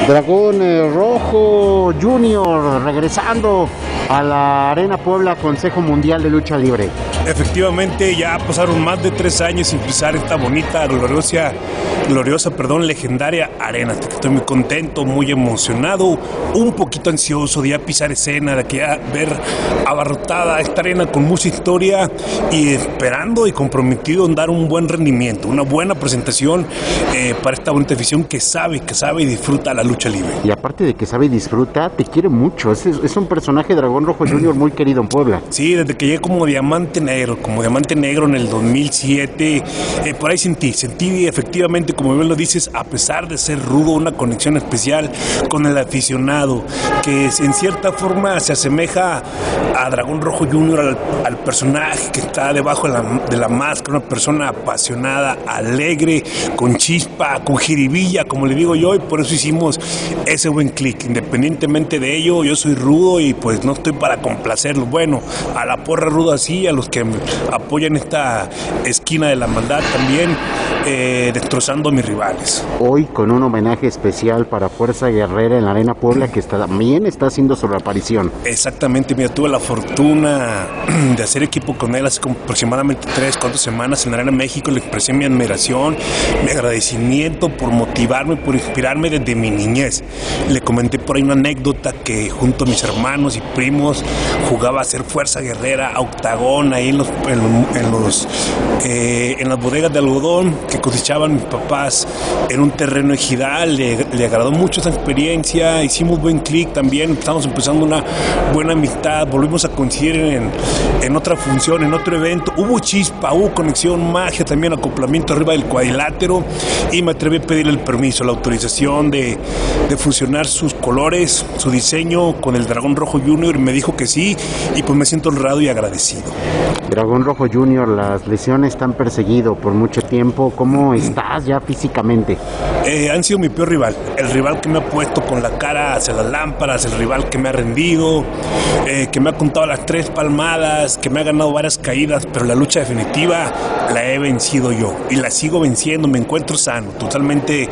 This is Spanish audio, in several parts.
Dragón Rojo Junior regresando a la Arena Puebla, Consejo Mundial de Lucha Libre. Efectivamente, ya pasaron más de 3 años sin pisar esta bonita, gloriosa, legendaria arena. Estoy muy contento, muy emocionado, un poquito ansioso de ya pisar escena, de que ya ver abarrotada esta arena con mucha historia y esperando y comprometido en dar un buen rendimiento, una buena presentación para esta bonita afición que sabe y disfruta la lucha libre. Y aparte de que sabe y disfruta, te quiere mucho. Es un personaje, Dragón Rojo Junior, muy querido en Puebla. Sí, desde que llegué como diamante negro en el 2007, por ahí sentí efectivamente, como bien lo dices, a pesar de ser rudo, una conexión especial con el aficionado, que en cierta forma se asemeja a Dragón Rojo Junior, al personaje que está debajo de la máscara, una persona apasionada, alegre, con chispa, con jiribilla, como le digo yo, y por eso hicimos ese buen clic. Independientemente de ello, yo soy rudo y pues no estoy para complacerlos. Bueno, a la porra ruda sí, a los que apoyan esta esquina de la maldad también, destrozando a mis rivales. Hoy con un homenaje especial para Fuerza Guerrera en la Arena Puebla, que también está haciendo su reaparición. Exactamente, mira, tuve la fortuna de hacer equipo con él hace como aproximadamente 3-4 semanas en la Arena México. Le expresé mi admiración, mi agradecimiento por motivarme, por inspirarme desde mi niñez. Le comenté por ahí una anécdota que junto a mis hermanos y primos jugaba a hacer Fuerza Guerrera, a Octagón, ahí en las bodegas de algodón que cosechaban mis papás en un terreno ejidal. Le agradó mucho esa experiencia, hicimos buen clic también, estamos empezando una buena amistad, volvimos a coincidir en otra función, en otro evento, hubo chispa, hubo conexión, magia, también acoplamiento arriba del cuadrilátero, y me atreví a pedirle el permiso, la autorización de fusionar sus colores, su diseño con el Dragón Rojo Junior, y me dijo que sí, y pues me siento honrado y agradecido. Dragón Rojo Junior, las lesiones te han perseguido por mucho tiempo. ¿Cómo estás ya físicamente? Han sido mi peor rival, el rival que me ha puesto con la cara hacia las lámparas, el rival que me ha rendido, que me ha contado las 3 palmadas, que me ha ganado varias caídas, pero la lucha definitiva la he vencido yo y la sigo venciendo. Me encuentro sano, totalmente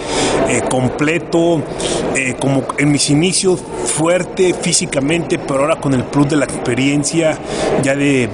completo, como en mis inicios, fuerte físicamente, pero ahora con el plus de la experiencia ya de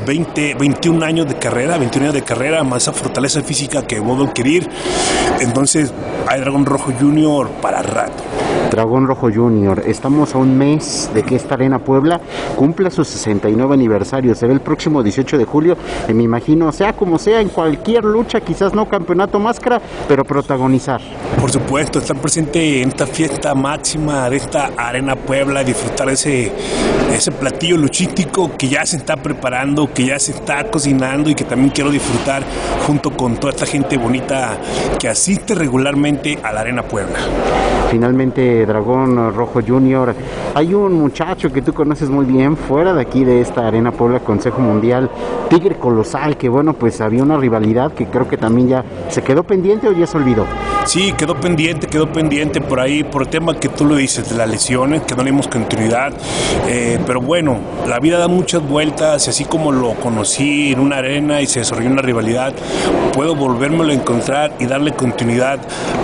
21 años de carrera, más esa fortaleza física que vuelvo a adquirir. Entonces hay Dragón Rojo Junior para rato. Dragón Rojo Junior, estamos a un mes de que esta Arena Puebla cumpla su 69 aniversario. Será el próximo 18 de julio y me imagino, sea como sea, en cualquier lucha, quizás no campeonato máscara, pero protagonizar. Por supuesto, estar presente en esta fiesta máxima de esta Arena Puebla, disfrutar ese platillo luchístico que ya se está preparando, que ya se está cocinando y que también quiero disfrutar junto con toda esta gente bonita que asiste regularmente a la Arena Puebla. Finalmente, Dragón Rojo Junior, hay un muchacho que tú conoces muy bien fuera de aquí de esta Arena Puebla, Consejo Mundial, Tigre Colosal, que bueno, pues había una rivalidad que creo que también ya se quedó pendiente o ya se olvidó. Sí, quedó pendiente por ahí, por el tema que tú lo dices, de las lesiones, que no le dimos continuidad, pero bueno, la vida da muchas vueltas y así como lo conocí en una arena y se desarrolló una rivalidad, puedo volvérmelo a encontrar y darle continuidad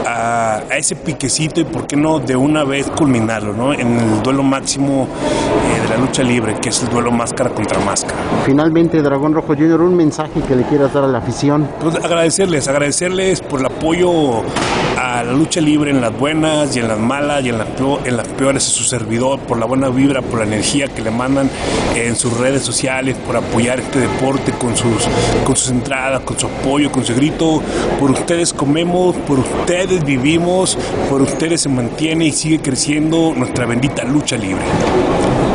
a ese piquecito y por qué no de una vez culminarlo, ¿no? En el duelo máximo de la lucha libre, que es el duelo máscara contra máscara. Finalmente, Dragón Rojo Junior, un mensaje que le quieras dar a la afición. Pues agradecerles por el apoyo a la lucha libre en las buenas y en las malas y en las peores, a su servidor, por la buena vibra, por la energía que le mandan en sus redes sociales, por apoyar este deporte con sus entradas, con su apoyo, con su grito. Por ustedes comemos, por ustedes vivimos, por ustedes se mantiene y sigue creciendo nuestra bendita lucha libre.